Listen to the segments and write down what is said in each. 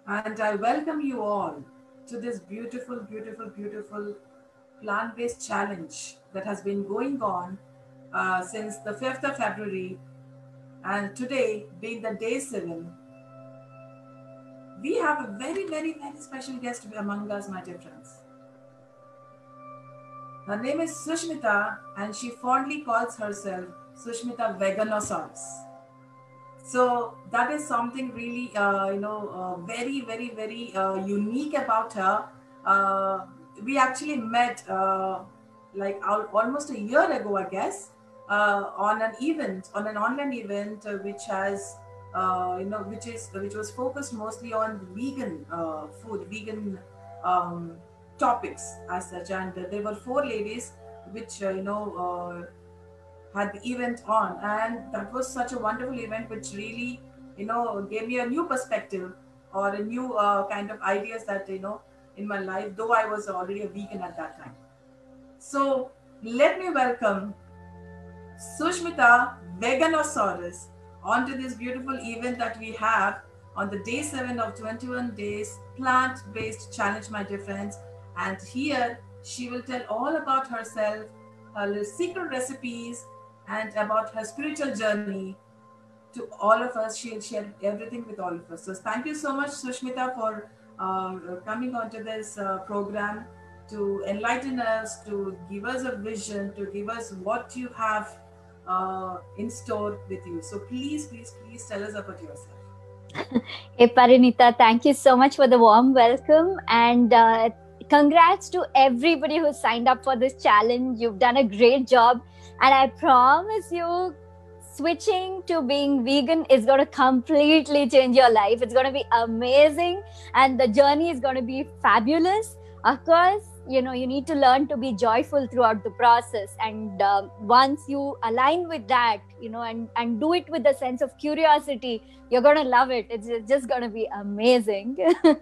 and I welcome you all to this beautiful, beautiful, beautiful plant based challenge that has been going on since the 5th of February. And today, being the day 7, we have a very, very, very special guest among us, my dear friends. Her name is Sushmita, and she fondly calls herself Sushmita Veganosaurus. So that is something really, very, very, very unique about her. Uh, we actually met almost a year ago, I guess, on an event, on an online event, which has, which was focused mostly on vegan food, vegan um, topics as such. And there were four ladies, which had the event on, and that was such a wonderful event which really gave me a new perspective or a new kind of ideas that in my life, though I was already a vegan at that time. So let me welcome Sushmita Veganosaurus onto this beautiful event that we have on the day 7 of 21 days plant-based challenge, my dear friends. And here she will tell all about herself, her secret recipes, and about her spiritual journey to all of us. She'll share everything with all of us. So thank you so much, Sushmita, for coming onto this program to enlighten us, to give us a vision, to give us what you have in store with you. So please, please, please tell us about yourself. Hey Parinita, thank you so much for the warm welcome and congrats to everybody who signed up for this challenge. You've done a great job, and I promise you, switching to being vegan is going to completely change your life. It's going to be amazing, and the journey is going to be fabulous. Of course, you need to learn to be joyful throughout the process, and once you align with that, and do it with a sense of curiosity, you're going to love it. It's just going to be amazing.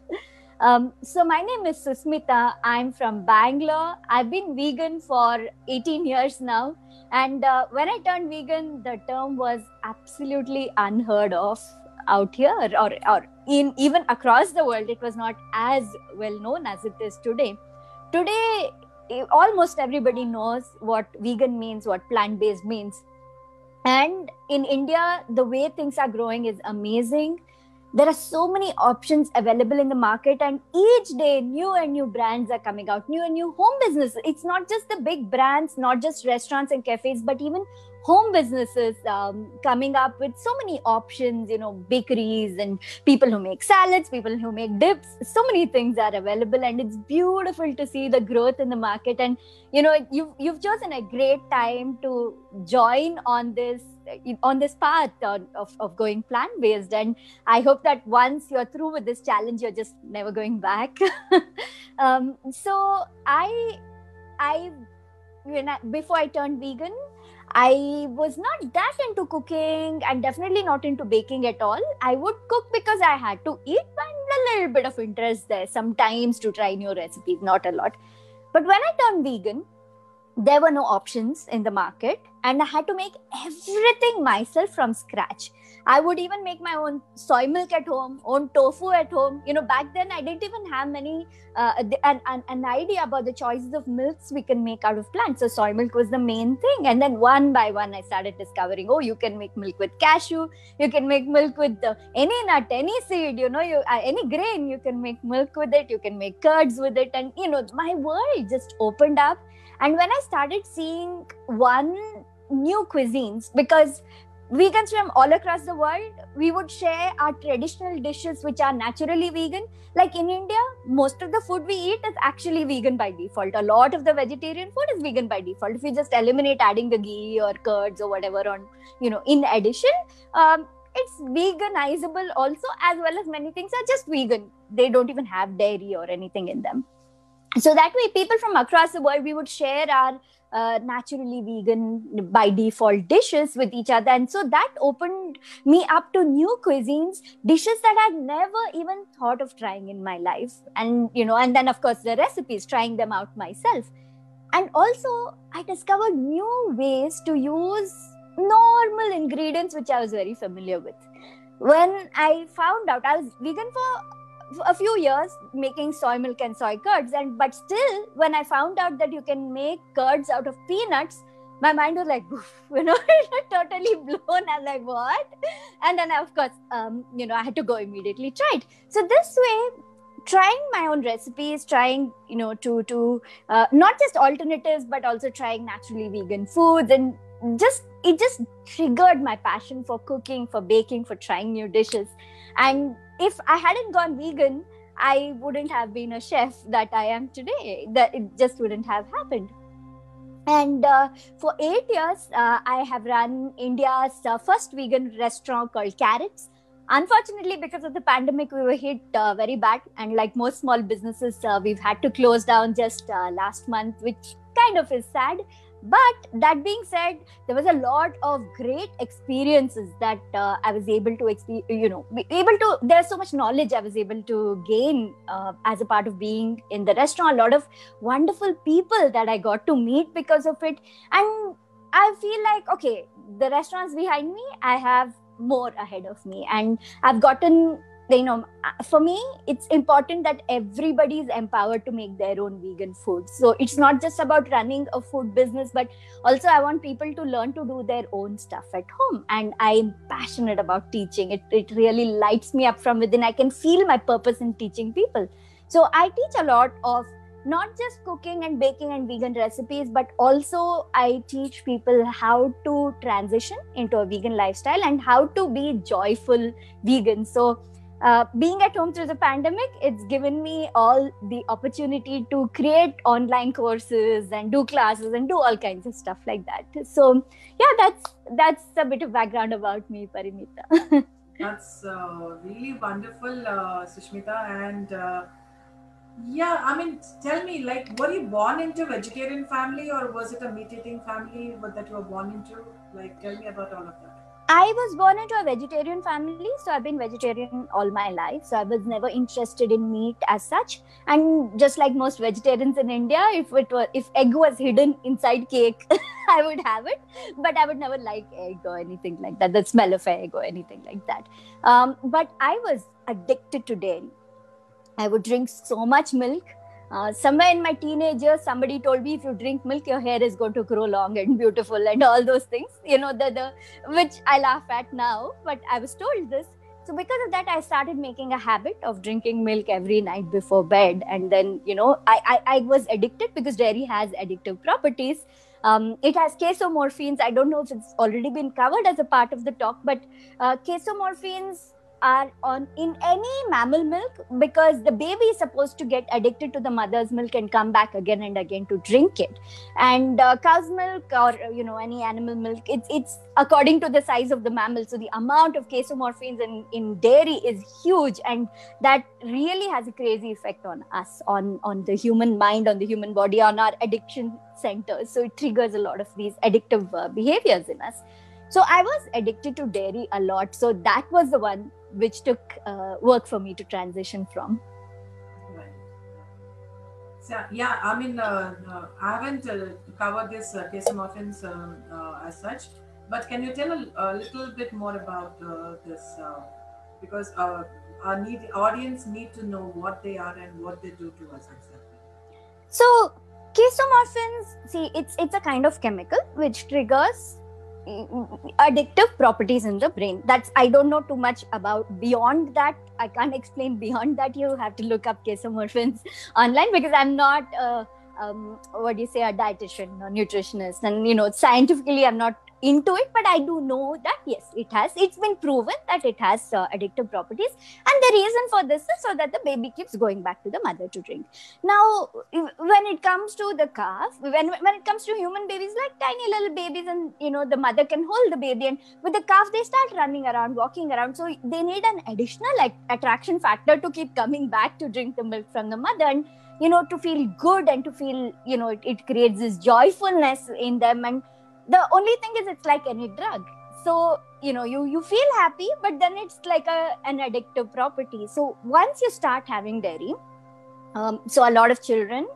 So my name is Susmita. I'm from Bangalore. I've been vegan for 18 years now. And when I turned vegan, the term was absolutely unheard of out here, or in even across the world. It was not as well known as it is today. Today, almost everybody knows what vegan means, what plant-based means. And in India, the way things are growing is amazing. There are so many options available in the market, and each day new and new brands are coming out, new and new home businesses. It's not just the big brands, not just restaurants and cafes, but even home businesses coming up with so many options, bakeries and people who make salads, people who make dips. So many things are available, and it's beautiful to see the growth in the market. And you've chosen a great time to join on this path of going plant based. And I hope that once you're through with this challenge, you're just never going back. So I before I turned vegan, I was not that into cooking and definitely not into baking at all. I would cook because I had to eat, and a little bit of interest there sometimes to try new recipes, not a lot. But when I turned vegan, there were no options in the market, and I had to make everything myself from scratch. I would even make my own soy milk at home, own tofu at home. Back then I didn't even have many an idea about the choices of milks we can make out of plants. So soy milk was the main thing, and then one by one I started discovering, oh, you can make milk with cashew, you can make milk with any nut, any seed, any grain, you can make milk with it, you can make curds with it. And my world just opened up. And when I started seeing one new cuisines, because vegans from all across the world, we would share our traditional dishes which are naturally vegan. Like in India, most of the food we eat is actually vegan by default. A lot of the vegetarian food is vegan by default. If you just eliminate adding the ghee or curds or whatever on, in addition, it's veganizable also, as well as many things are just vegan. They don't even have dairy or anything in them. So that way, people from across the world, we would share our naturally vegan by default dishes with each other. And so that opened me up to new cuisines, dishes that I'd never even thought of trying in my life. And and then of course the recipes, trying them out myself. And also I discovered new ways to use normal ingredients which I was very familiar with. When I found out, I was vegan for a few years making soy milk and soy curds, but still when I found out that you can make curds out of peanuts, my mind was like, totally blown. I'm like, what? And then of course, I had to go immediately try it. So this way, trying my own recipes, trying, to not just alternatives, but also trying naturally vegan foods, and it just triggered my passion for cooking, for baking, for trying new dishes. And if I hadn't gone vegan, I wouldn't have been a chef that I am today. That it just wouldn't have happened. And for 8 years, I have run India's first vegan restaurant called Carrots. Unfortunately, because of the pandemic, we were hit very bad. And like most small businesses, we've had to close down just last month, which kind of is sad. But that being said, there was a lot of great experiences that I was able to, there's so much knowledge I was able to gain as a part of being in the restaurant. A lot of wonderful people that I got to meet because of it. And I feel like, okay, the restaurants behind me, I have more ahead of me. And I've gotten, for me, it's important that everybody is empowered to make their own vegan food. So it's not just about running a food business, but also I want people to learn to do their own stuff at home. And I'm passionate about teaching. It really lights me up from within. I can feel my purpose in teaching people. So I teach a lot of not just cooking and baking and vegan recipes, but also I teach people how to transition into a vegan lifestyle and how to be joyful vegan. So being at home through the pandemic, it's given me all the opportunity to create online courses and do classes and do all kinds of stuff like that. So yeah, that's a bit of background about me, Parimita. That's really wonderful, Sushmita. And yeah, I mean, tell me, like, were you born into a vegetarian family, or was it a meat-eating family that you were born into? Like, tell me about all of that. I was born into a vegetarian family, so I've been vegetarian all my life. So I was never interested in meat as such. And just like most vegetarians in India, if egg was hidden inside cake, I would have it. But I would never like egg or anything like that. The smell of egg or anything like that. But I was addicted to dairy. I would drink so much milk. Somewhere in my teenage years, somebody told me if you drink milk, your hair is going to grow long and beautiful and all those things, which I laugh at now, but I was told this. So because of that, I started making a habit of drinking milk every night before bed. And then, I was addicted because dairy has addictive properties. It has casomorphins. I don't know if it's already been covered as a part of the talk, but casomorphins are in any mammal milk, because the baby is supposed to get addicted to the mother's milk and come back again and again to drink it. And cow's milk or any animal milk, it's according to the size of the mammal. So the amount of casomorphins in dairy is huge, and that really has a crazy effect on us, on the human mind, on the human body, on our addiction centers. So it triggers a lot of these addictive behaviors in us. So I was addicted to dairy a lot. So that was the one which took work for me to transition from. Right. So, yeah, I mean, I haven't covered this casomorphins as such, but can you tell a little bit more about this? Because our audience need to know what they are and what they do to us exactly. So, casomorphins, see, it's a kind of chemical which triggers addictive properties in the brain. I don't know too much about beyond that. I can't explain beyond that. You have to look up casomorphins online, because I'm not a dietitian or nutritionist, and scientifically I'm not into it, but I do know that yes, it's been proven that it has addictive properties, and the reason for this is so that the baby keeps going back to the mother to drink. Now when it comes to the calf, when it comes to human babies, like tiny little babies, and the mother can hold the baby, and with the calf they start running around, walking around, so they need an additional attraction factor to keep coming back to drink the milk from the mother, and to feel good, and to feel it creates this joyfulness in them. And the only thing is, it's like any drug. So, you feel happy, but then it's like an addictive property. So once you start having dairy, so a lot of children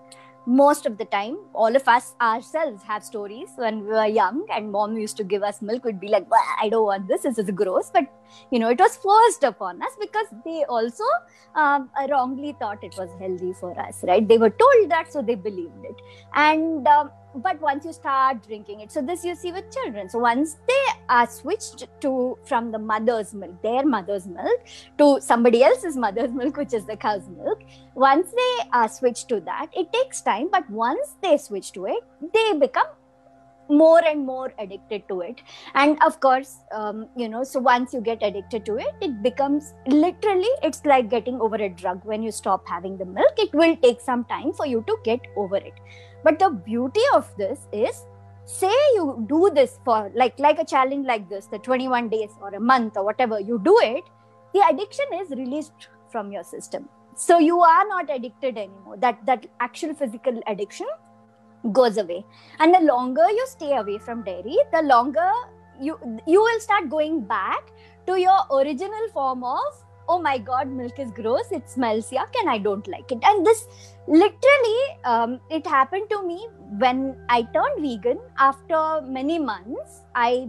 most of the time, all of us ourselves have stories when we were young and mom used to give us milk. We'd be like, I don't want this is gross. But, it was forced upon us because they also wrongly thought it was healthy for us, right? They were told that, so they believed it. And but once you start drinking it, so this you see with children. So once they are switched from the mother's milk, their mother's milk, to somebody else's mother's milk, which is the cow's milk, once they are switched to that, it takes time. But once they switch to it, they become more and more addicted to it. And of course, so once you get addicted to it, it becomes literally, it's like getting over a drug. When you stop having the milk, it will take some time for you to get over it. But the beauty of this is, say you do this for like a challenge like this, the 21 days or a month or whatever, you do it, the addiction is released from your system. So you are not addicted anymore. That actual physical addiction goes away. And the longer you stay away from dairy, the longer you will start going back to your original form of, oh my god, milk is gross, it smells yuck and I don't like it. And this literally, it happened to me when I turned vegan. After many months, I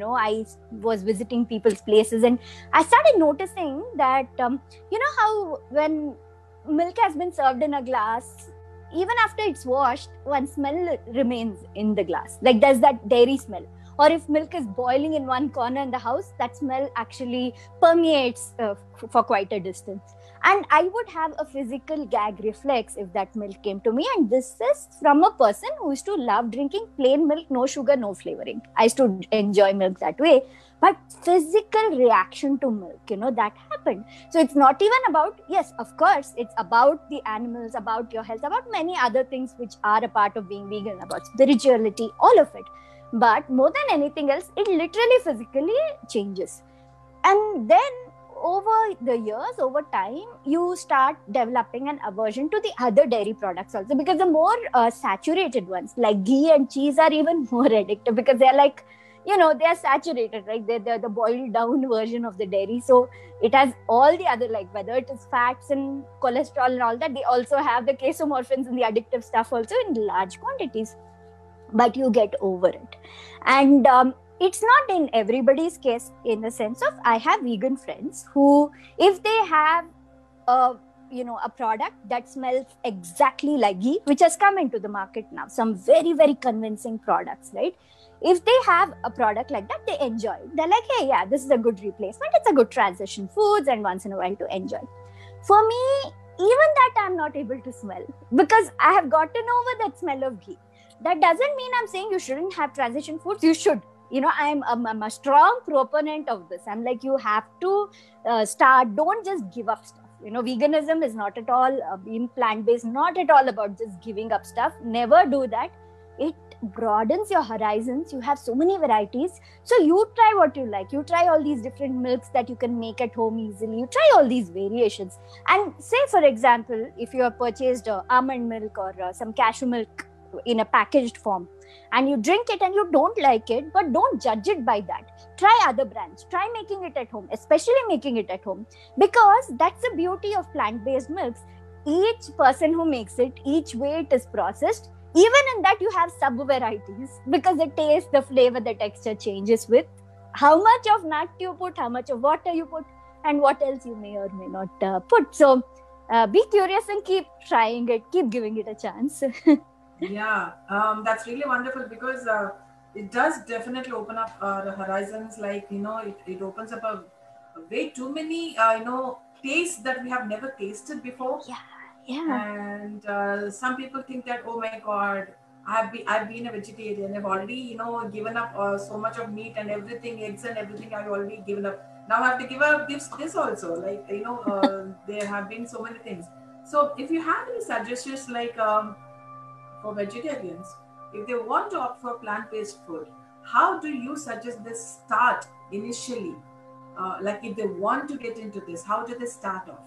was visiting people's places and I started noticing that, how when milk has been served in a glass, even after it's washed, one smell remains in the glass. Like there's that dairy smell. Or if milk is boiling in one corner in the house, that smell actually permeates for quite a distance. And I would have a physical gag reflex if that milk came to me. And this is from a person who used to love drinking plain milk, no sugar, no flavoring. I used to enjoy milk that way. But physical reaction to milk, that happened. So it's not even about, yes, of course, it's about the animals, about your health, about many other things which are a part of being vegan, about spirituality, all of it. But more than anything else, it literally physically changes. And then over the years, over time, you start developing an aversion to the other dairy products also, because the more saturated ones like ghee and cheese are even more addictive, because they're like, they are saturated, right? They're the boiled down version of the dairy. So it has all the other, like whether it is fats and cholesterol and all that, they also have the casomorphins and the addictive stuff also in large quantities. But you get over it. And it's not in everybody's case, in the sense of, I have vegan friends who, if they have a product that smells exactly like ghee, which has come into the market now, some very, very convincing products, right? If they have a product like that, they enjoy it. They're like, hey, yeah, this is a good replacement. It's a good transition foods and once in a while to enjoy. For me, even that I'm not able to smell, because I have gotten over that smell of ghee. That doesn't mean I'm saying you shouldn't have transition foods. You should. I'm a strong proponent of this. I'm like, you have to start. Don't just give up stuff. Veganism is not at all, being plant-based, not at all about just giving up stuff. Never do that. It broadens your horizons. You have so many varieties. So you try what you like. You try all these different milks that you can make at home easily. You try all these variations. And say, for example, if you have purchased almond milk or some cashew milk in a packaged form, and you drink it and you don't like it, but don't judge it by that. Try other brands. Try making it at home, especially making it at home, because that's the beauty of plant-based milks. Each person who makes it, each way it is processed, even in that you have sub-varieties, because the taste, the flavor, the texture changes with how much of nut you put, how much of water you put, and what else you may or may not put. So be curious and keep trying it, keep giving it a chance. Yeah, that's really wonderful, because it does definitely open up the horizons. Like, it opens up a way too many, tastes that we have never tasted before. Yeah. And some people think that, oh my God, I've been a vegetarian. I've already, given up so much of meat and everything, eggs and everything. I've already given up. Now I have to give up this also. Like, there have been so many things. So if you have any suggestions, like, for vegetarians, if they want to opt for plant-based food, how do you suggest they start initially? Like, if they want to get into this, how do they start off?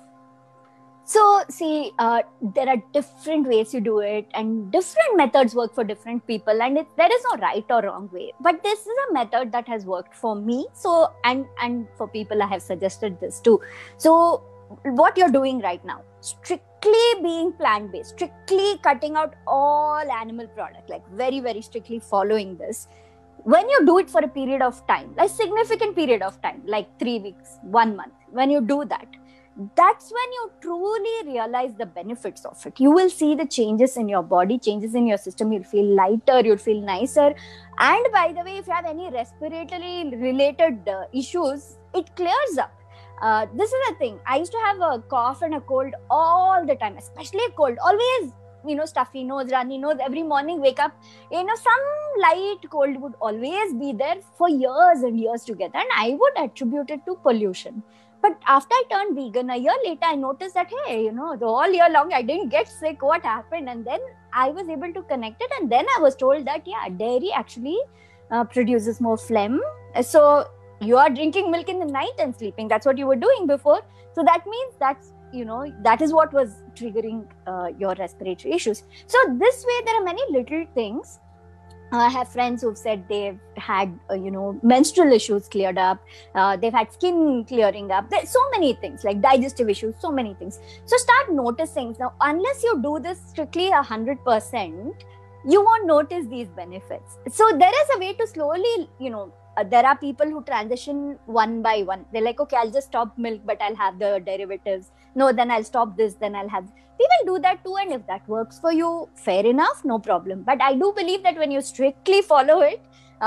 So, see, there are different ways you do it, and different methods work for different people, and there is no right or wrong way. But this is a method that has worked for me. So, and for people, I have suggested this too. So, what you're doing right now, strictly strictly being plant-based, strictly cutting out all animal product, like very, very strictly following this, when you do it for a period of time, like significant period of time, like 3 weeks, 1 month, when you do that, that's when you truly realize the benefits of it. You will see the changes in your body, changes in your system. You'll feel lighter, you'll feel nicer. And by the way, if you have any respiratory related issues, it clears up. This is the thing. I used to have a cough and a cold all the time, especially a cold. Always, stuffy nose, runny nose. Every morning, wake up, some light cold would always be there for years and years together. And I would attribute it to pollution. But after I turned vegan, a year later, I noticed that, hey, the all year long, I didn't get sick. What happened? And then I was able to connect it. And then I was told that, dairy actually produces more phlegm. So you are drinking milk in the night and sleeping. That's what you were doing before. So that means that is what was triggering your respiratory issues. So this way, there are many little things. I have friends who've said they've had, menstrual issues cleared up. They've had skin clearing up. There's so many things like digestive issues, so many things. So start noticing. Now, unless you do this strictly 100%, you won't notice these benefits. So there is a way to slowly, there are people who transition one by one. They're like, okay, I'll just stop milk, but I'll have the derivatives. No, then I'll stop this, then I'll have... People do that too, and if that works for you, fair enough, no problem. But I do believe that when you strictly follow it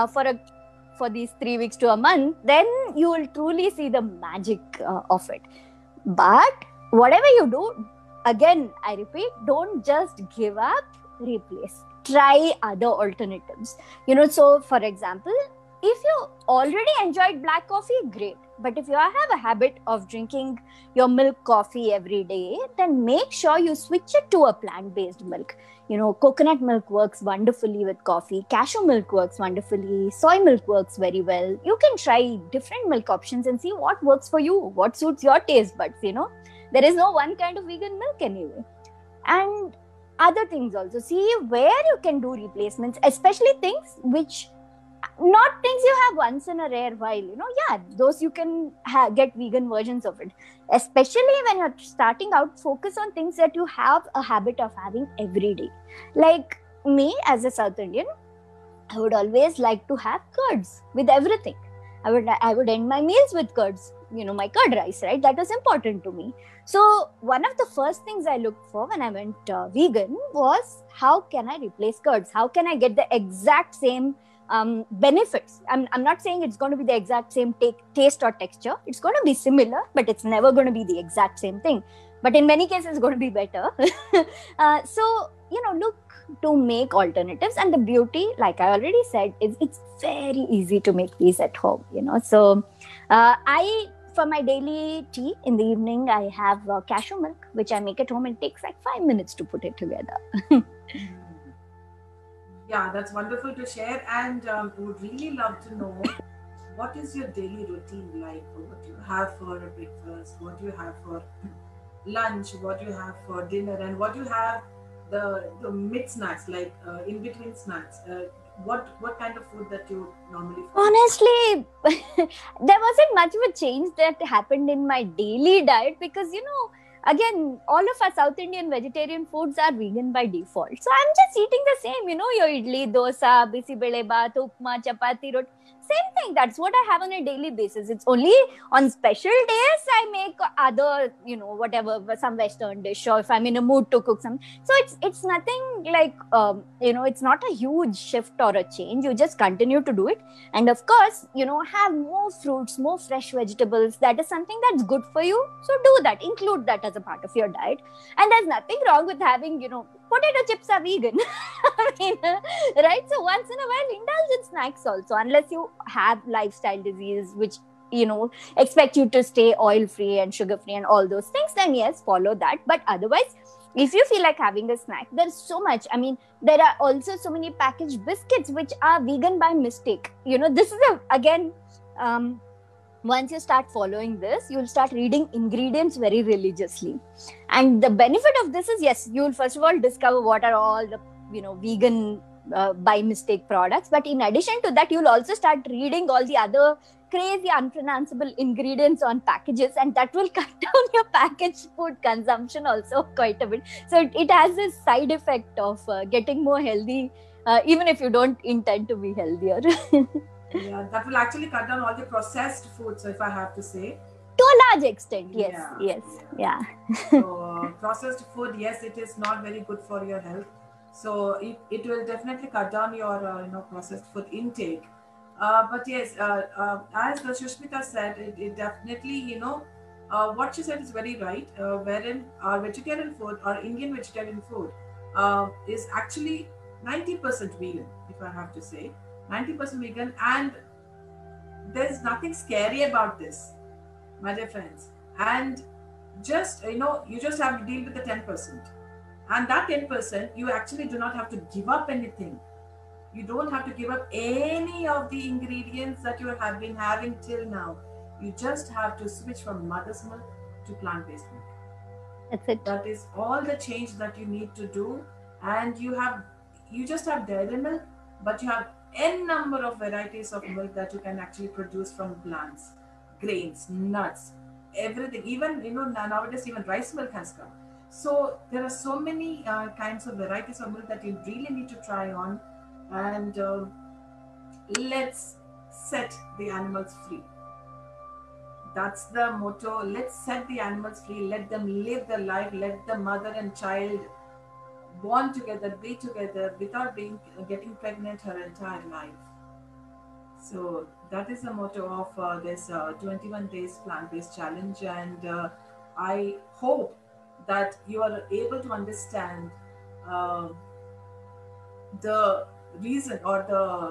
for these 3 weeks to a month, then you will truly see the magic of it. But whatever you do, again, I repeat, don't just give up, replace. Try other alternatives. So for example, if you already enjoyed black coffee, great. But if you have a habit of drinking your milk coffee every day, then make sure you switch it to a plant-based milk. Coconut milk works wonderfully with coffee. Cashew milk works wonderfully. Soy milk works very well. You can try different milk options and see what works for you, what suits your taste buds, There is no one kind of vegan milk anyway. And other things also. See where you can do replacements, especially things which... not things you have once in a rare while, those you can get vegan versions of it. Especially when you're starting out, focus on things that you have a habit of having every day. Like me as a South Indian, I would always like to have curds with everything. I would end my meals with curds, my curd rice, right? That was important to me. So one of the first things I looked for when I went vegan was, how can I replace curds? How can I get the exact same benefits? I'm not saying it's going to be the exact same taste or texture. It's going to be similar, but it's never going to be the exact same thing. But in many cases, it's going to be better. So, look to make alternatives. And the beauty, like I already said, is it's very easy to make these at home, So, for my daily tea in the evening, I have cashew milk, which I make at home. It takes like 5 minutes to put it together. Yeah, that's wonderful to share, and would really love to know, what is your daily routine like? What do you have for a breakfast? What do you have for lunch? What do you have for dinner? And what do you have the mid snacks, like in between snacks? What kind of food that you normally food? Honestly, there wasn't much of a change that happened in my daily diet because, again, all of our South Indian vegetarian foods are vegan by default. So I'm just eating the same, your idli, dosa, bisi bele baat, upma, chapati, roti. Same thing. That's what I have on a daily basis. It's only on special days I make other, whatever, some Western dish, or if I'm in a mood to cook some. So it's nothing like, it's not a huge shift or a change. You just continue to do it. And of course, have more fruits, more fresh vegetables. That is something that's good for you. So do that. Include that as a part of your diet. And there's nothing wrong with having, potato chips are vegan. Right? So once in a while, indulge in snacks also, unless you have lifestyle disease, which, expect you to stay oil free and sugar free and all those things, then yes, follow that. But otherwise, if you feel like having a snack, there's so much. There are also so many packaged biscuits which are vegan by mistake. This is again, once you start following this, you'll start reading ingredients very religiously. And the benefit of this is, yes, you'll first of all discover what are all the, vegan by mistake products. But in addition to that, you'll also start reading all the other crazy unpronounceable ingredients on packages, and that will cut down your packaged food consumption also quite a bit. So it has this side effect of getting more healthy, even if you don't intend to be healthier. Yeah, that will actually cut down all the processed foods, if I have to say. To a large extent, yes. Yeah. So processed food, yes, it is not very good for your health. So it will definitely cut down your processed food intake. But yes, as the Shushmita said, it definitely what she said is very right. Wherein our vegetarian food, our Indian vegetarian food, is actually 90% vegan, if I have to say, 90% vegan, and there's nothing scary about this, my dear friends. And just you just have to deal with the 10%, and that 10% you actually do not have to give up anything. You don't have to give up any of the ingredients that you have been having till now. You just have to switch from mother's milk to plant-based milk. That's it. That is all the change that you need to do. And you just have dairy milk, but you have n number of varieties of milk that you can actually produce from plants, grains, nuts, everything. Even nowadays even rice milk has come. So there are so many kinds of varieties of milk that you really need to try on. And let's set the animals free. That's the motto. Let's set the animals free. Let them live their life. Let the mother and child born together, be together without getting pregnant her entire life. So that is the motto of this 21 days plant-based challenge. And I hope that you are able to understand the reason, or the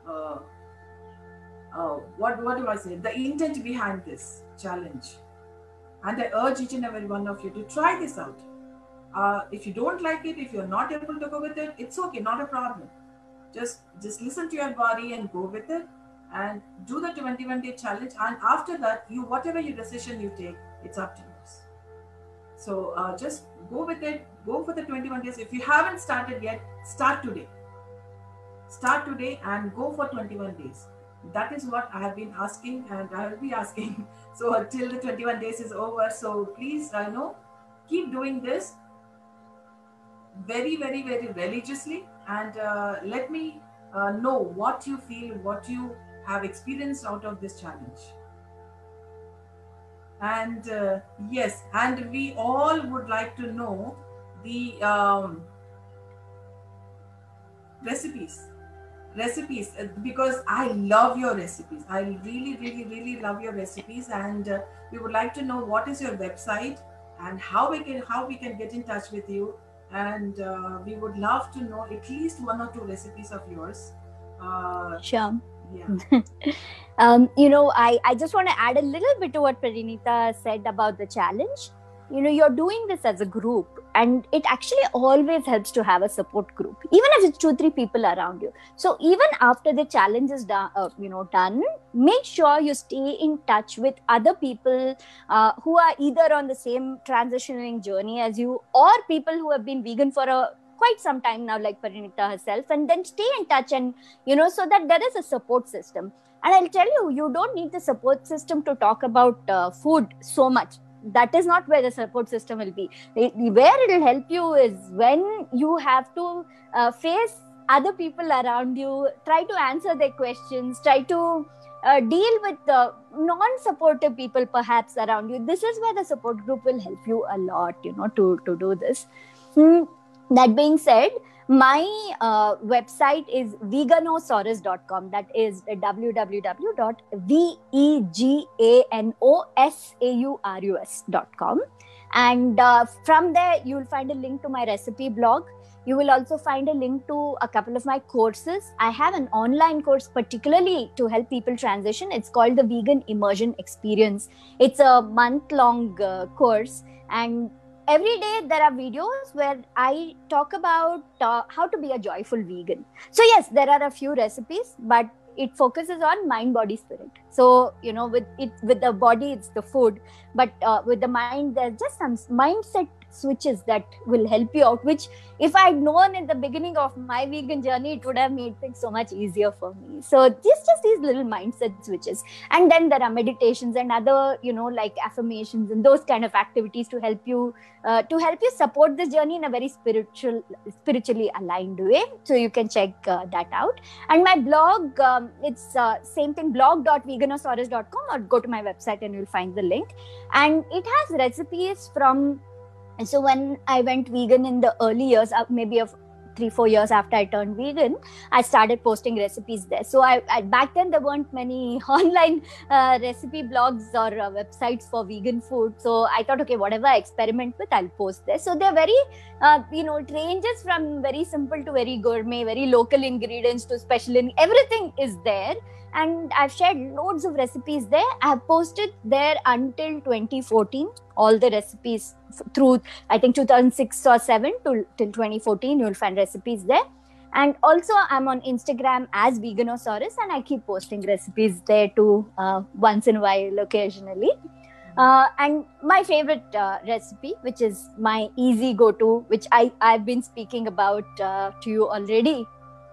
what do I say, the intent behind this challenge. And I urge each and every one of you to try this out. If you don't like it, if you're not able to go with it, it's okay, not a problem. Just listen to your body and go with it, and do the 21-day challenge. And after that, whatever your decision you take, it's up to you. So just go with it. Go for the 21 days. If you haven't started yet, start today. Start today and go for 21 days. That is what I have been asking, and I will be asking. So till the 21 days is over. So please, keep doing this very, very, very religiously, and let me know what you feel, what you have experienced out of this challenge. And yes, and we all would like to know the recipes, because I love your recipes. I really, really, really love your recipes, and we would like to know what is your website and how we can get in touch with you. And we would love to know at least 1 or 2 recipes of yours. Sure. Yeah. I just want to add a little bit to what Parinita said about the challenge. You're doing this as a group, and it actually always helps to have a support group, even if it's 2-3 people around you. So even after the challenge is done, make sure you stay in touch with other people who are either on the same transitioning journey as you, or people who have been vegan for quite some time now, like Parinita herself, and then stay in touch, and so that there is a support system. And I'll tell you, you don't need the support system to talk about food so much. That is not where the support system will be. Where it will help you is when you have to face other people around you, try to answer their questions, try to deal with non-supportive people perhaps around you. This is where the support group will help you a lot, to do this. That being said, my website is veganosaurus.com. That is veganosaurus.com. And from there, you will find a link to my recipe blog. You will also find a link to a couple of my courses. I have an online course particularly to help people transition. It's called the Vegan Immersion Experience. It's a month-long course, and every day there are videos where I talk about how to be a joyful vegan. So yes, there are a few recipes, but it focuses on mind, body, spirit. So, with the body, it's the food. but with the mind, there's just some mindset switches that will help you out, which if I'd known in the beginning of my vegan journey, it would have made things so much easier for me. So just these little mindset switches. And then there are meditations and other, like affirmations and those kind of activities to help you support this journey in a very spiritually aligned way. So you can check that out. And my blog, it's same thing, blog.veganosaurus.com, or go to my website and you'll find the link. And it has recipes from, so when I went vegan in the early years, maybe of 3-4 years after I turned vegan, I started posting recipes there. So I back then there weren't many online recipe blogs or websites for vegan food. So I thought, okay, whatever I experiment with, I'll post there. So they're very, it ranges from very simple to very gourmet, very local ingredients to special, everything is there. And I've shared loads of recipes there. I've posted there until 2014, all the recipes through, I think 2006 or 7 till 2014, you'll find recipes there. And also I'm on Instagram as Veganosaurus, and I keep posting recipes there too, once in a while, occasionally. And my favorite recipe, which is my easy go-to, which I've been speaking about to you already,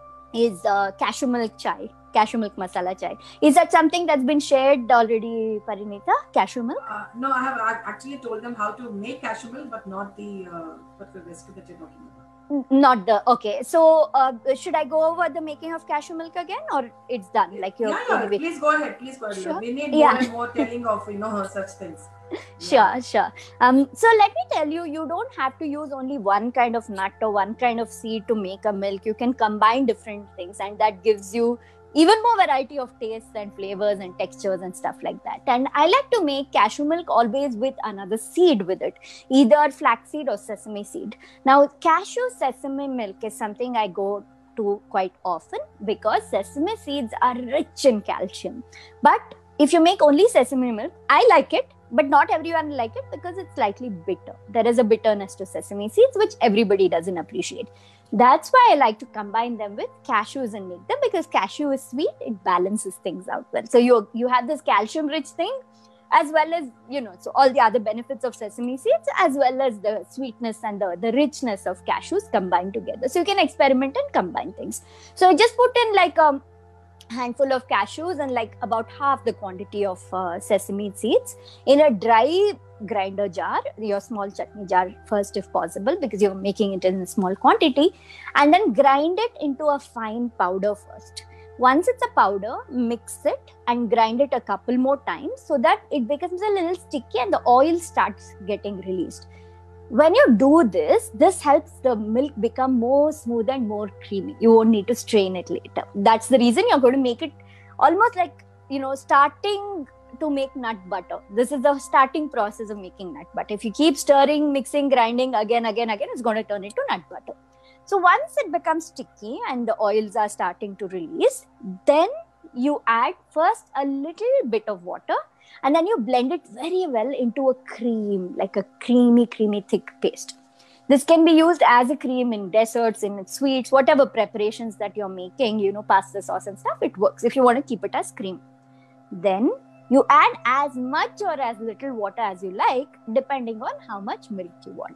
is cashew milk chai. Cashew milk masala chai. Is that something that's been shared already, Parinita? Cashew milk? No, I've actually told them how to make cashew milk, but not the recipe that you're talking about. Not the, okay. So should I go over the making of cashew milk again, or it's done? Like you're please go ahead. Sure. We need more and more telling of such things. Sure. So let me tell you, you don't have to use only one kind of nut or one kind of seed to make a milk. You can combine different things, and that gives you even more variety of tastes and flavors and textures and stuff like that. And I like to make cashew milk always with another seed with it, either flaxseed or sesame seed. Now, cashew sesame milk is something I go to quite often because sesame seeds are rich in calcium. But if you make only sesame milk, I like it, but not everyone like it because it's slightly bitter. There is a bitterness to sesame seeds, which everybody doesn't appreciate. That's why I like to combine them with cashews and make them, because cashew is sweet, it balances things out well. So you have this calcium rich thing, as well as, so all the other benefits of sesame seeds, as well as the sweetness and the richness of cashews combined together. So you can experiment and combine things. So I just put in like a handful of cashews and like about half the quantity of sesame seeds in a dry grinder jar, your small chutney jar first if possible, because you're making it in a small quantity, and then grind it into a fine powder first. Once it's a powder, mix it and grind it a couple more times so that it becomes a little sticky and the oil starts getting released. When you do this helps the milk become more smooth and more creamy. You won't need to strain it later. That's the reason you're going to make it almost like, starting to make nut butter. This is the starting process of making nut butter. If you keep stirring, mixing, grinding again, it's going to turn into nut butter. So once it becomes sticky and the oils are starting to release, then you add first a little bit of water, and then you blend it very well into a cream, like a creamy thick paste. This can be used as a cream in desserts, in sweets, whatever preparations that you're making, pasta sauce and stuff, it works if you want to keep it as cream. Then you add as much or as little water as you like, depending on how much milk you want.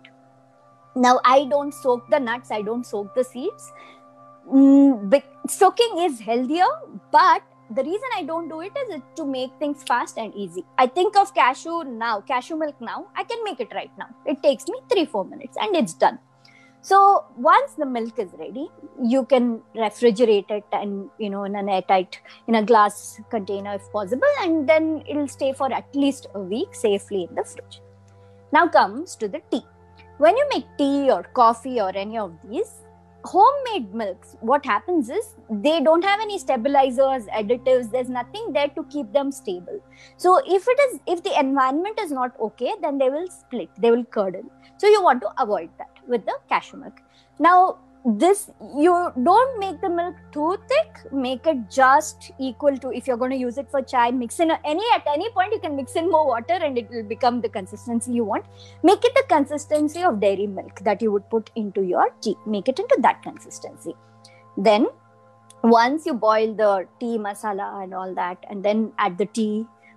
Now, I don't soak the nuts, I don't soak the seeds. Soaking is healthier, but the reason I don't do it is to make things fast and easy. I think of cashew milk now, I can make it right now. It takes me 3-4 minutes and it's done. So once the milk is ready, you can refrigerate it and, in an airtight, in a glass container if possible, and then it'll stay for at least a week safely in the fridge. Now comes to the tea. When you make tea or coffee or any of these, homemade milks, what happens is they don't have any stabilizers, additives, there's nothing there to keep them stable. So if the environment is not okay, then they will split, they will curdle. So you want to avoid that with the cashew milk. Now, you don't make the milk too thick, make it just equal to, if you're going to use it for chai, mix in at any point you can mix in more water and it will become the consistency you want. Make it the consistency of dairy milk that you would put into your tea. Make it into that consistency. Then once you boil the tea masala and all that, and then add the tea,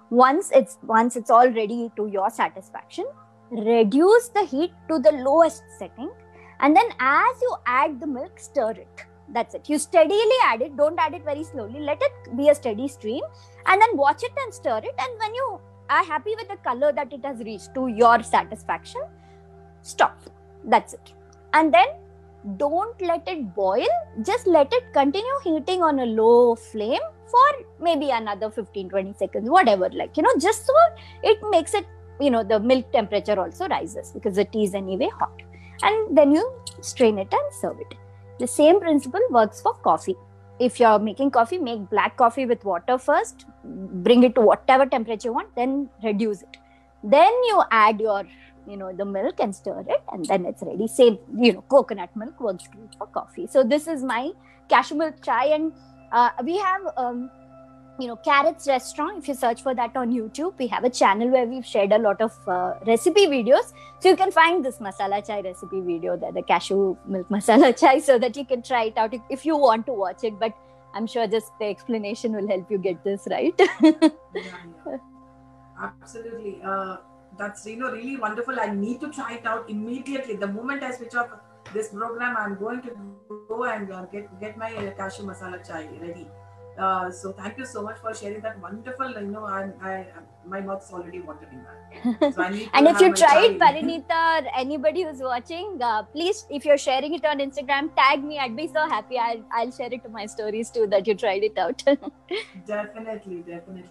Once it's all ready to your satisfaction, reduce the heat to the lowest setting, and then as you add the milk, stir it. That's it. You steadily add it. Don't add it very slowly. Let it be a steady stream, and then watch it and stir it. And when you are happy with the color that it has reached to your satisfaction, stop. That's it. And then don't let it boil. Just let it continue heating on a low flame for maybe another 15-20 seconds, whatever, just so it makes it, the milk temperature also rises because the tea is anyway hot. And then you strain it and serve it. The same principle works for coffee. If you're making coffee, make black coffee with water first, bring it to whatever temperature you want, then reduce it. Then you add your, the milk and stir it, and then it's ready. Same, coconut milk works great for coffee. So this is my cashew milk chai, and we have, Carrots Restaurant. If you search for that on YouTube, we have a channel where we've shared a lot of recipe videos. So you can find this masala chai recipe video there, the cashew milk masala chai, so that you can try it out if you want to watch it. But I'm sure just the explanation will help you get this right. Yeah. Absolutely. That's really wonderful. I need to try it out immediately. The moment I switch off this program, I'm going to go and get my cashew masala chai ready. So thank you so much for sharing that wonderful. My mouth's already watering now. So I need to and if you tried, chai. Parinita, or anybody who's watching, please, if you're sharing it on Instagram, tag me. I'd be so happy. I'll share it to my stories too that you tried it out. Definitely.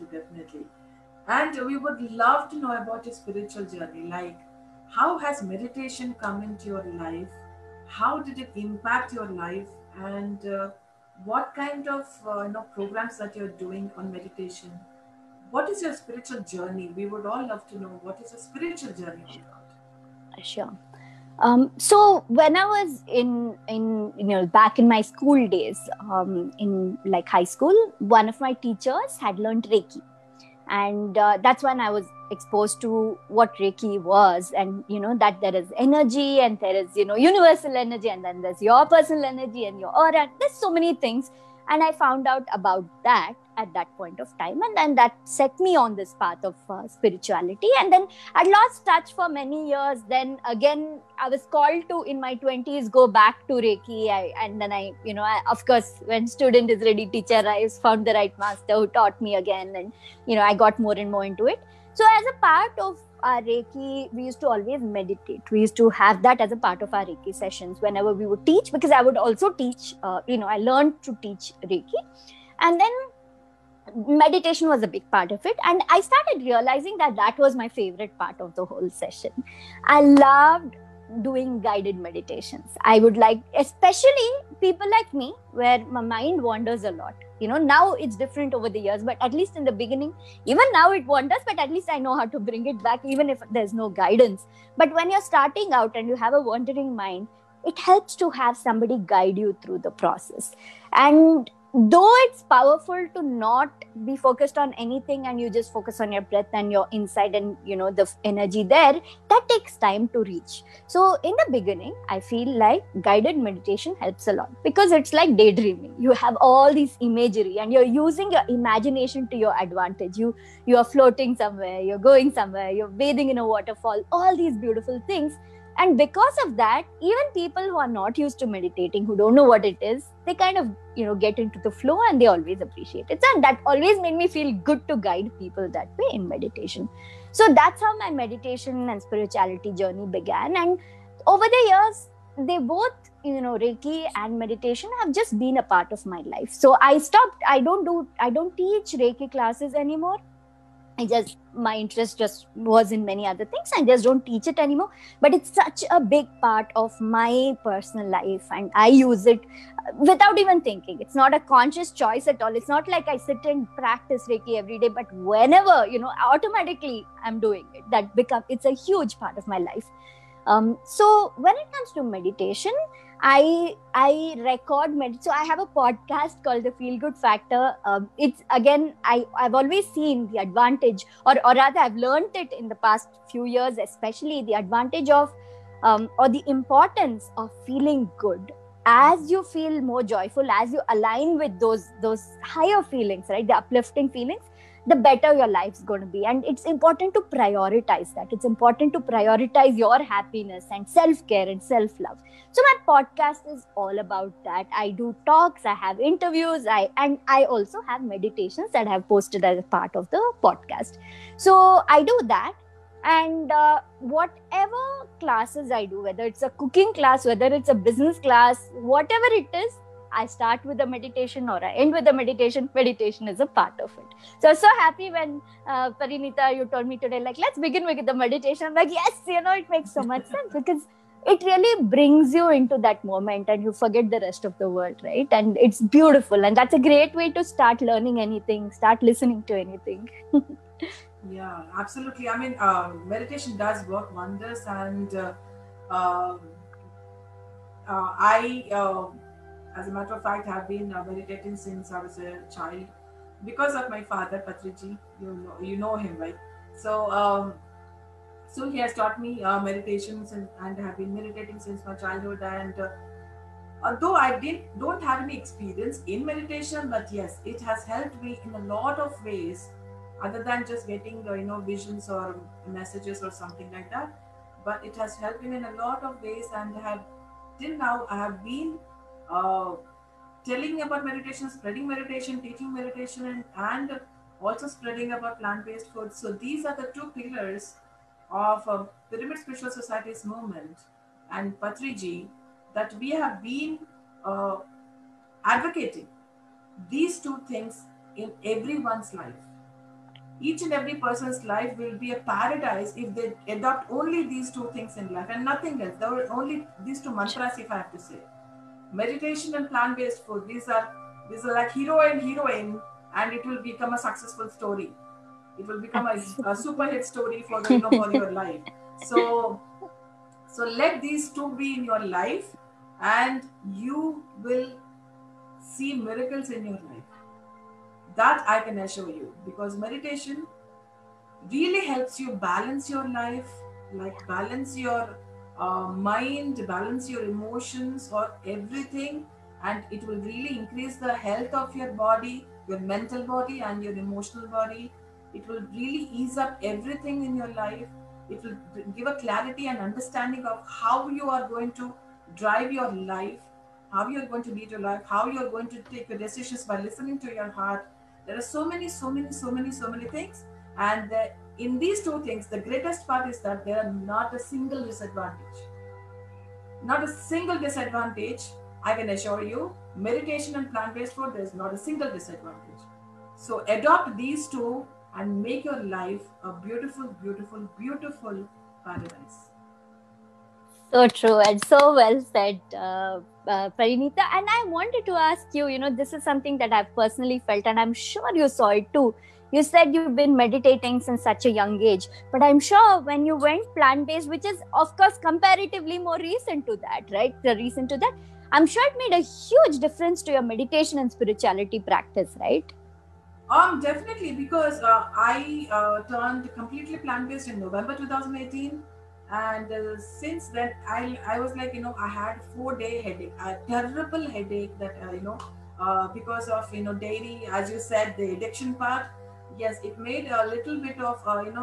And we would love to know about your spiritual journey. Like, how has meditation come into your life? How did it impact your life? And what kind of programs that you're doing on meditation? What is your spiritual journey? We would all love to know what is your spiritual journey about. Sure. So when I was in back in my school days, in like high school, one of my teachers had learned Reiki. And that's when I was exposed to what Reiki was, and that there is energy, and there is universal energy, and then there's your personal energy and your aura. There's so many things, and I found out about that at that point of time, and then that set me on this path of spirituality. And then I lost touch for many years. Then again, I was called to, in my 20s, go back to Reiki. And then I, of course, when student is ready, teacher, I found the right master who taught me again, and I got more and more into it. So as a part of our Reiki, we used to always meditate. We used to have that as a part of our Reiki sessions whenever we would teach, because I would also teach, I learned to teach Reiki. And then meditation was a big part of it. And I started realizing that was my favorite part of the whole session. I loved doing guided meditations. I would like, especially people like me, where my mind wanders a lot. Now it's different over the years, but at least in the beginning, even now it wanders, but at least I know how to bring it back, even if there's no guidance. But when you're starting out and you have a wandering mind, it helps to have somebody guide you through the process. And though it's powerful to not be focused on anything and you just focus on your breath and your inside and the energy there, that takes time to reach. So in the beginning, I feel like guided meditation helps a lot, because it's like daydreaming. You have all these imagery and you're using your imagination to your advantage. You are floating somewhere, you're going somewhere, you're bathing in a waterfall, all these beautiful things. And because of that, even people who are not used to meditating, who don't know what it is, they kind of, get into the flow, and they always appreciate it. And that always made me feel good to guide people that way in meditation. So that's how my meditation and spirituality journey began. And over the years, they both, Reiki and meditation have just been a part of my life. So I stopped. I don't teach Reiki classes anymore. My interest just was in many other things. I just don't teach it anymore. But it's such a big part of my personal life, and I use it without even thinking. It's not a conscious choice at all. It's not like I sit and practice Reiki every day, but whenever, automatically I'm doing it. It's a huge part of my life. So when it comes to meditation, I record so I have a podcast called The Feel Good Factor. It's again, I've always seen the advantage, or rather I've learned it in the past few years, especially the advantage of or the importance of feeling good. As you feel more joyful, as you align with those higher feelings, right, the uplifting feelings, the better your life's going to be. And it's important to prioritize that. It's important to prioritize your happiness and self-care and self-love. So my podcast is all about that. I do talks, I have interviews, I also have meditations that I have posted as a part of the podcast. So I do that. And whatever classes I do, whether it's a cooking class, whether it's a business class, whatever it is, I start with a meditation or I end with a meditation. Meditation is a part of it. So I was so happy when Parinita, you told me today, like, let's begin with the meditation. I'm like, yes, it makes so much sense, because it really brings you into that moment and you forget the rest of the world, right? And it's beautiful. And that's a great way to start learning anything, start listening to anything. Yeah, absolutely. I mean, meditation does work wonders, and as a matter of fact, have been meditating since I was a child because of my father, Patriji. You know him, right? So, so he has taught me meditations, and have been meditating since my childhood. And although I don't have any experience in meditation, but yes, it has helped me in a lot of ways, other than just getting visions or messages or something like that. But it has helped me in a lot of ways, and have till now I have been uh, telling about meditation, spreading meditation, teaching meditation, and also spreading about plant-based food. So these are the two pillars of Pyramid Spiritual Society's movement and Patriji, that we have been uh, advocating these two things in everyone's life. Each and every person's life will be a paradise if they adopt only these two things in life and nothing else. There are only these two mantras, if I have to say. Meditation and plant-based food. These are like hero and heroine, and it will become a successful story. It will become a super hit story for for your life. So let these two be in your life, and you will see miracles in your life. That I can assure you, because meditation really helps you balance your life, like balance your mind, balance your emotions or everything, and it will really increase the health of your body, your mental body and your emotional body. It will really ease up everything in your life. It will give a clarity and understanding of how you are going to drive your life, how you are going to lead your life, how you are going to take your decisions by listening to your heart. There are so many things, and in these two things, the greatest part is that there are not a single disadvantage. Not a single disadvantage, I can assure you. Meditation and plant-based food, there is not a single disadvantage. So adopt these two and make your life a beautiful, beautiful, beautiful paradise. So true and so well said, Parinita. And I wanted to ask you, this is something that I've personally felt, and I'm sure you saw it too. You said you've been meditating since such a young age, but I'm sure when you went plant-based, which is of course comparatively more recent to that, right? Recent to that, I'm sure it made a huge difference to your meditation and spirituality practice, right? Definitely, because I turned completely plant-based in November 2018, and since then I was like, I had 4 day headache, a terrible headache that because of dairy, as you said, the addiction part. Yes, it made a little bit of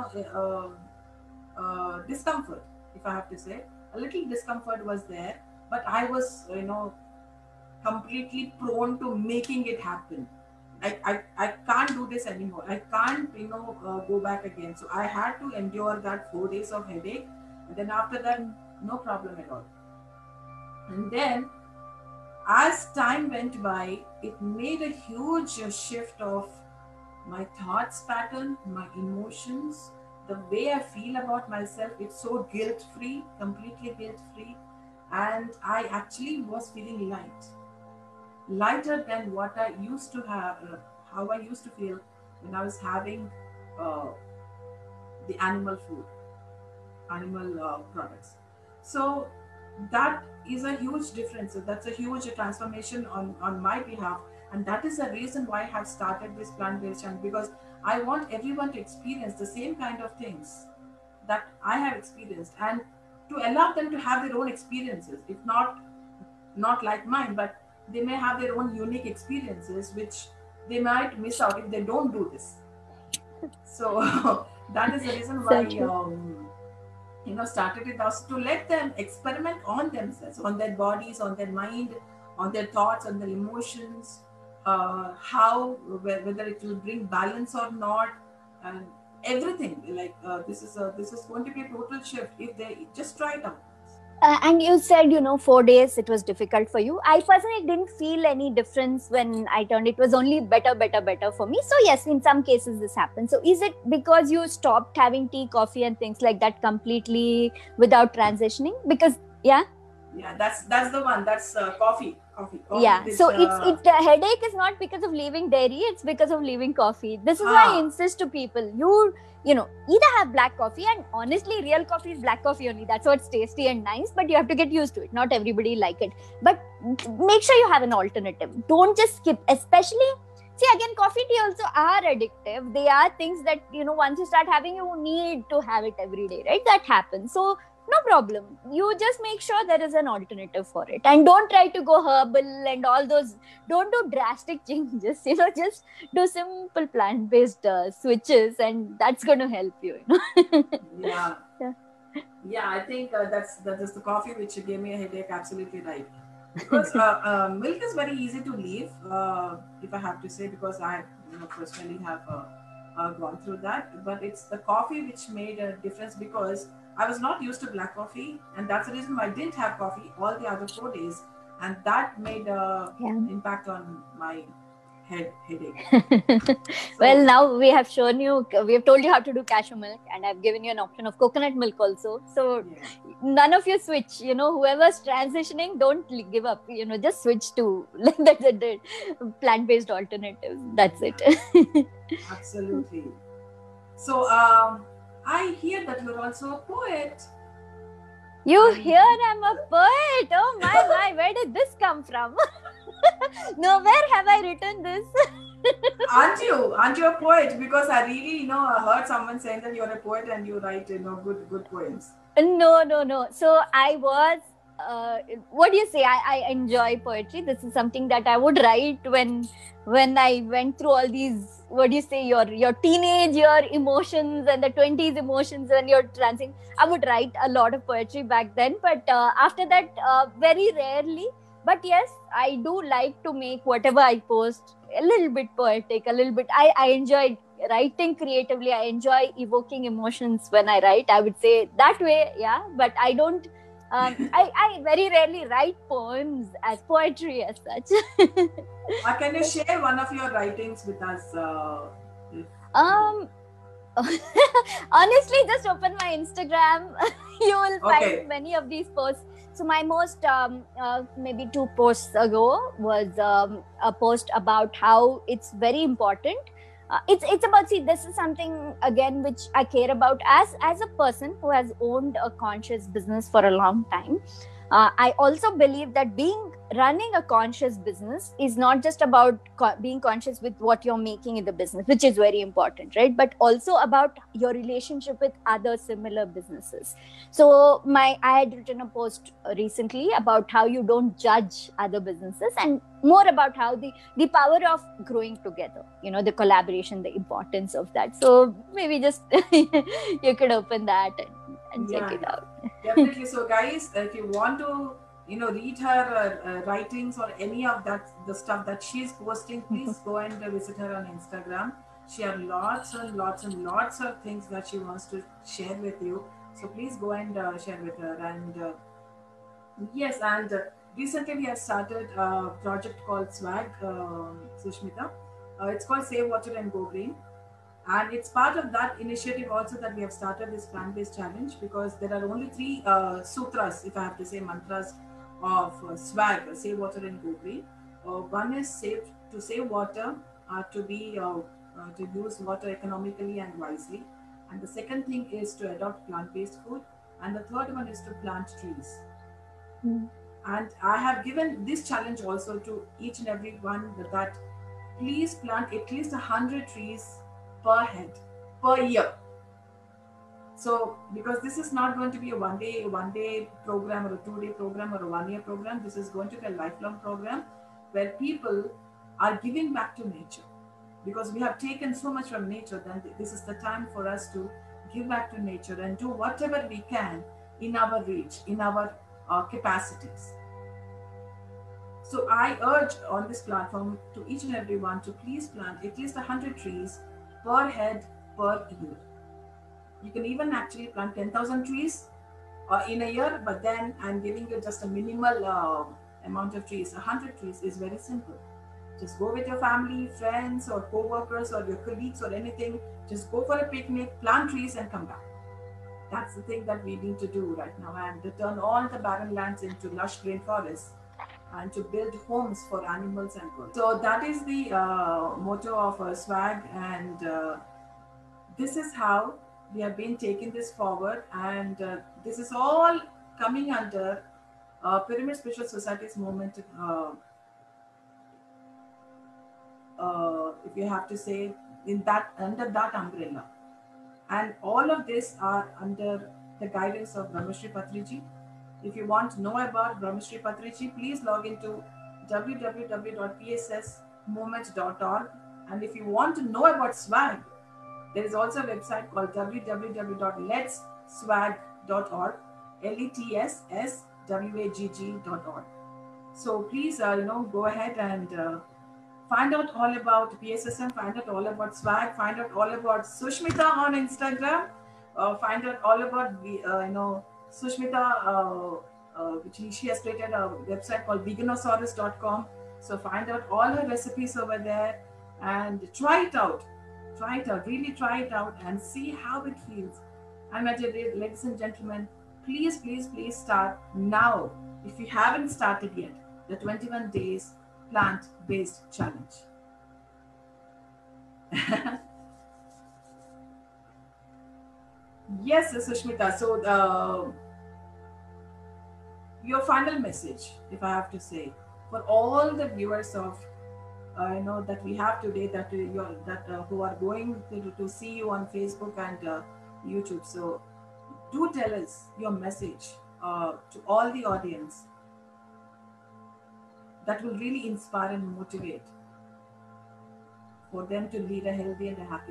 discomfort, if I have to say. A little discomfort was there, but I was completely prone to making it happen. I can't do this anymore. I can't, go back again. So I had to endure that 4 days of headache. And then after that, no problem at all. And then as time went by, it made a huge shift of my thoughts pattern, my emotions, the way I feel about myself. It's so guilt free, completely guilt free. And I actually was feeling lighter than what I used to have, how I used to feel when I was having uh, the animal food, animal products. So that is a huge difference. So that's a huge transformation on my behalf. And that is the reason why I have started this plant-based channel, because I want everyone to experience the same kind of things that I have experienced, and to allow them to have their own experiences, if not like mine, but they may have their own unique experiences which they might miss out if they don't do this. So that is the reason So why true. started with us to let them experiment on themselves, on their bodies, on their mind, on their thoughts, on their emotions, how whether it will bring balance or not, and everything. Like this is going to be a total shift if they just try it out. And you said, 4 days it was difficult for you. I personally didn't feel any difference when I turned. It was only better, better, better for me. So, yes, in some cases this happens. So, is it because you stopped having tea, coffee, and things like that completely without transitioning? Because, yeah. Yeah, that's the one. That's coffee, Yeah, which so it's the headache is not because of leaving dairy, it's because of leaving coffee. This is why I ha insist to people, either have black coffee, and honestly real coffee is black coffee only. That's what's tasty and nice, but you have to get used to it. Not everybody like it, but make sure you have an alternative. Don't just skip, especially. See, again, coffee, tea also are addictive. They are things that, once you start having, you need to have it every day, right? That happens. So no problem, you just make sure there is an alternative for it, and don't try to go herbal and all those. Don't do drastic changes, just do simple plant-based switches, and that's going to help you. yeah. Yeah. Yeah, I think that is the coffee which gave me a headache. Absolutely right. Because milk is very easy to leave, if I have to say, because I personally have gone through that. But it's the coffee which made a difference, because I was not used to black coffee, and that's the reason why I didn't have coffee all the other 4 days, and that made a Yeah. impact on my headache. Well, So now we have shown you, we have told you how to do cashew milk, and I've given you an option of coconut milk also. So yeah, none of you switch. Whoever's transitioning, don't give up. Just switch to the plant-based alternatives. That's it. yeah, absolutely. So I hear that you're also a poet. You And hear I'm a poet. Oh my, where did this come from? Nowhere have I written this. aren't you a poet? Because I really, heard someone saying that you're a poet and you write, good poems. No. So I was. What do you say? I enjoy poetry. This is something that I would write when I went through all these. What do you say? Your teenage year emotions and the 20s emotions when you're transing. I would write a lot of poetry back then, but after that, very rarely. But yes, I do like to make whatever I post a little bit poetic, a little bit. I enjoy writing creatively. I enjoy evoking emotions when I write. I would say that way, yeah. But I don't. I very rarely write poems as poetry as such. Can you share one of your writings with us? If you um. Honestly, just open my Instagram. You will find Okay. many of these posts. So my most maybe 2 posts ago was a post about how it's very important. It's about, see, this is something again which I care about as a person who has owned a conscious business for a long time. I also believe that running a conscious business is not just about being conscious with what you're making in the business, which is very important, right? But also about your relationship with other similar businesses. So I had written a post recently about how you don't judge other businesses, and more about how the power of growing together, the collaboration, the importance of that. So maybe just you could open that and check Yeah, it yeah, out. definitely. So, guys, if you want to, read her writings or any of that, the stuff that she's posting, please go and visit her on Instagram. She has lots and lots and lots of things that she wants to share with you. So please go and share with her. And yes, and recently we have started a project called Swag, Sushmita. It's called Save Water and Go Green, and it's part of that initiative also that we have started this plant-based challenge, because there are only three sutras, if I have to say, mantras of swag, save water and go green. One is save water, to be to use water economically and wisely, and the second thing is to adopt plant-based food, and the third one is to plant trees. Mm. And I have given this challenge also to each and every one, that please plant at least 100 trees per head per year. So because this is not going to be a one day program, or a 2 day program, or a 1 year program, this is going to be a lifelong program where people are giving back to nature. because we have taken so much from nature. Then this is the time for us to give back to nature and do whatever we can in our reach, in our capacities. So I urge on this platform to each and everyone to please plant at least 100 trees per head per year. You can even actually plant 10,000 trees in a year, but then I'm giving you just a minimal amount of trees. 100 trees is very simple. Just go with your family, friends, or co-workers, or your colleagues, or anything. Just go for a picnic, plant trees, and come back. That's the thing that we need to do right now, and to turn all the barren lands into lush green forests, and to build homes for animals and birds. So that is the motto of SWAG, and this is how we have been taking this forward, and this is all coming under Pyramid Spiritual Society's movement, if you have to say, in that, under that umbrella. And all of this are under the guidance of Brahmashri Patriji. If you want to know about Brahmashri Patriji, please log into www.pssmovement.org. And if you want to know about SWAG, there is also a website called www.letsswag.org, LETSSWAGG.org. So please, go ahead and find out all about PSSM, find out all about SWAG, find out all about Sushmita on Instagram, find out all about Sushmita, which she has created a website called veganosaurus.com. So find out all her recipes over there and try it out. Try it out, really try it out and see how it feels. And my dear ladies and gentlemen, please, please, please start now. If you haven't started yet, the 21 days plant-based challenge. Yes, Sushmita. So your final message, if I have to say, for all the viewers of that we have today, that who are going to see you on Facebook and YouTube. So do tell us your message to all the audience that will really inspire and motivate for them to lead a healthy and a happy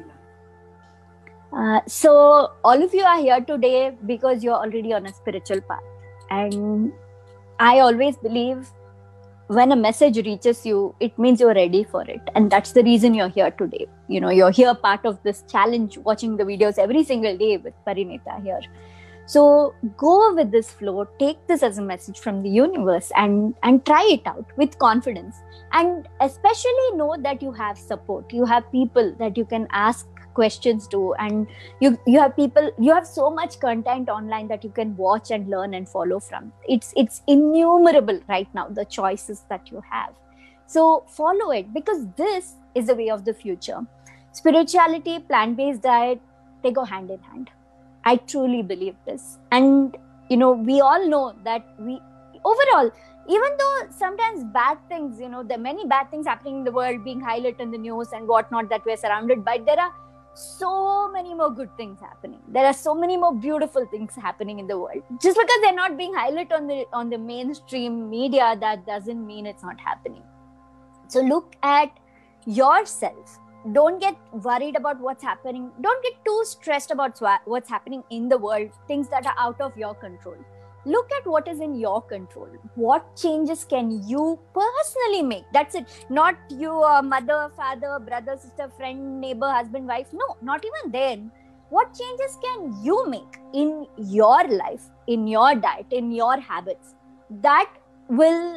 life. So all of you are here today because you're already on a spiritual path. And I always believe when a message reaches you, it means you're ready for it. And that's the reason you're here today. You're here part of this challenge, watching the videos every single day with Parinita here. So go with this flow, take this as a message from the universe and try it out with confidence. And especially know that you have support. You have people that you can ask questions to, and you have so much content online that you can watch and learn and follow from. It's innumerable right now, the choices that you have. So follow it, because this is the way of the future. Spirituality, plant-based diet, they go hand in hand. I truly believe this. And we all know that overall, even though sometimes bad things, there are many bad things happening in the world, being highlighted in the news and whatnot that we're surrounded by, there are so many more good things happening. There are so many more beautiful things happening in the world. Just because they're not being highlighted on the mainstream media, that doesn't mean it's not happening. So look at yourself. Don't get worried about what's happening. Don't get too stressed about what's happening in the world, things that are out of your control. Look at what is in your control. What changes can you personally make? That's it. Not your mother, father, brother, sister, friend, neighbor, husband, wife. No, not even then. What changes can you make in your life, in your diet, in your habits? That will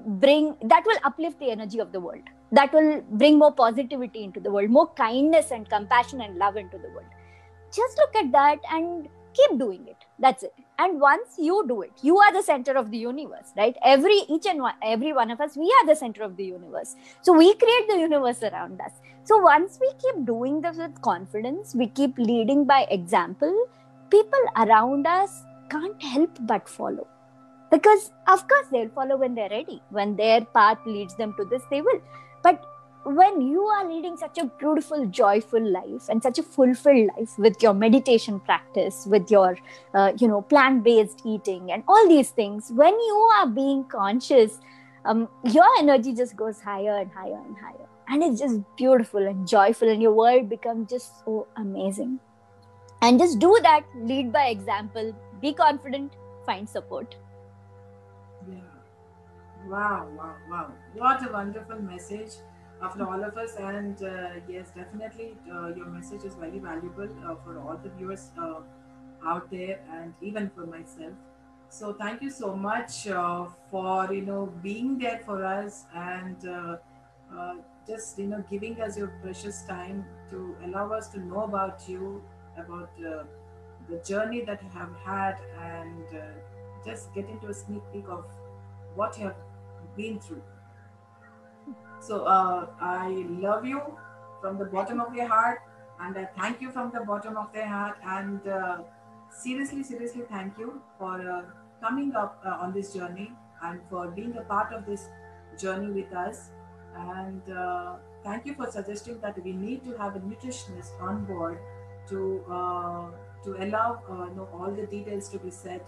uplift the energy of the world. That will bring more positivity into the world, more kindness and compassion and love into the world. Just look at that and keep doing it. That's it. And once you do it, you are the center of the universe, right? Every one of us, we are the center of the universe. So we create the universe around us. So once we keep doing this with confidence, we keep leading by example, people around us can't help but follow. Because of course they'll follow when they're ready. When their path leads them to this, they will. But when you are leading such a beautiful, joyful life and such a fulfilled life with your meditation practice, with your, plant-based eating and all these things, when you are being conscious, your energy just goes higher and higher and higher. and it's just beautiful and joyful, and your world becomes just so amazing. And just do that, lead by example, be confident, find support. Yeah. Wow, wow, wow. What a wonderful message for all of us. And yes, definitely your message is very valuable for all the viewers out there and even for myself. So thank you so much for, being there for us and uh, just, giving us your precious time to allow us to know about you, about the journey that you have had, and just get into a sneak peek of what you have been through. So I love you from the bottom of your heart, and I thank you from the bottom of their heart. And seriously, seriously, thank you for coming up on this journey and for being a part of this journey with us. And thank you for suggesting that we need to have a nutritionist on board to uh, to allow all the details to be said.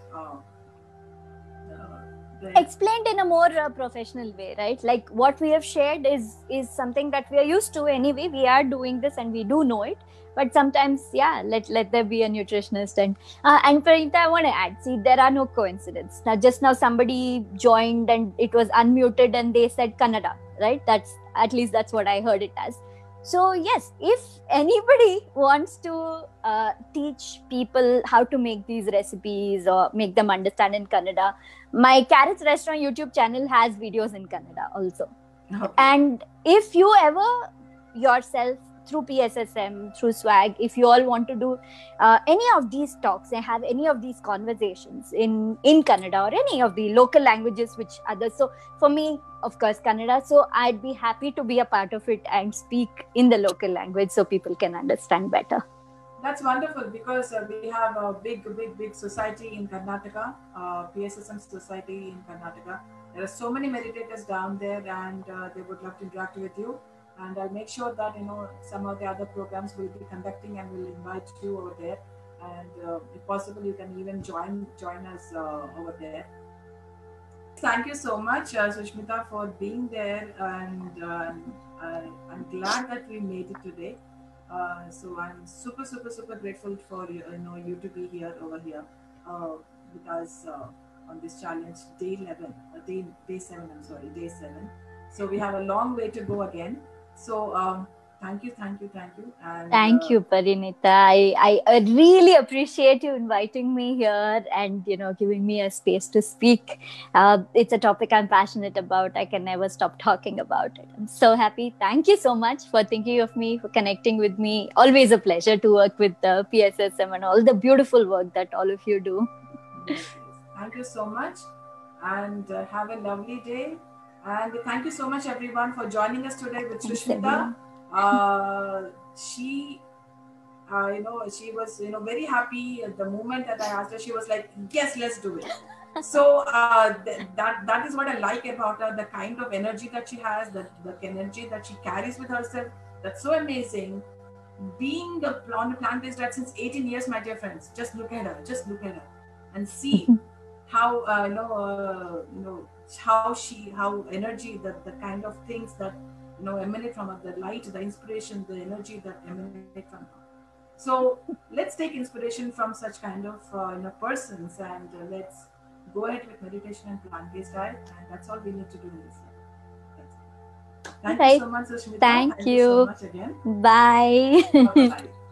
There. Explained in a more professional way, right? Like what we have shared is something that we are used to anyway. We are doing this and we do know it, but sometimes, yeah, let there be a nutritionist. And Pranita, I want to add, see, there are no coincidence. Now just now somebody joined and it was unmuted and they said Kannada, right? That's, at least that's what I heard it as. So yes, if anybody wants to teach people how to make these recipes or make them understand in Kannada, my Carrots Restaurant YouTube channel has videos in Kannada also. Okay. And if you ever yourself, through PSSM, through Swag, if you all want to do any of these talks and have any of these conversations in Kannada or any of the local languages which others, so for me, of course, Kannada, so I'd be happy to be a part of it and speak in the local language so people can understand better. That's wonderful, because we have a big society in Karnataka, PSSM society in Karnataka. There are so many meditators down there, and they would love to interact with you. And I'll make sure that some of the other programs will be conducting, and will invite you over there. And if possible, you can even join us over there. Thank you so much, Sushmita, for being there, and I'm glad that we made it today. So I'm super grateful for you to be here over here with us on this challenge, day 11, day 7. I'm sorry, day 7. So we have a long way to go again. So thank you. And thank you, Parinita. I really appreciate you inviting me here and giving me a space to speak. It's a topic I'm passionate about. I can never stop talking about it. I'm so happy. Thank you so much for thinking of me, for connecting with me. Always a pleasure to work with the PSSM and all the beautiful work that all of you do. Yes. Thank you so much, and have a lovely day. And thank you so much, everyone, for joining us today with Sushmita. She she was very happy at the moment that I asked her. She was like, yes, let's do it. So that is what I like about her, the kind of energy that she has, the energy that she carries with herself. That's so amazing. Being on a plant-based diet since 18 years, my dear friends, just look at her and see how how energy, the kind of things that emanate from her, the light, the inspiration, the energy that emanate from her. So let's take inspiration from such kind of persons, and let's go ahead with meditation and plant-based diet, and that's all we need to do in this life. Thank you so much, Sushmita. Thank you so much again. Bye. Bye.